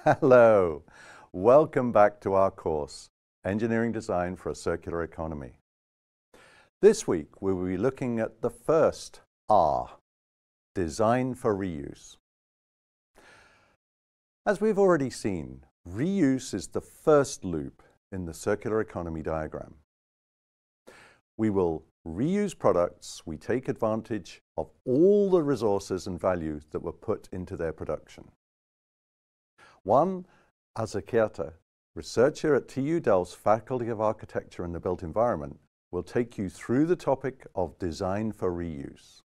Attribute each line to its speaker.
Speaker 1: Hello, welcome back to our course, Engineering Design for a Circular Economy. This week we will be looking at the first R, Design for Reuse. As we've already seen, reuse is the first loop in the circular economy diagram. We will reuse products, we take advantage of all the resources and value that were put into their production. Juan Azucareta, researcher at TU Delft's Faculty of Architecture and the Built Environment, will take you through the topic of design for reuse.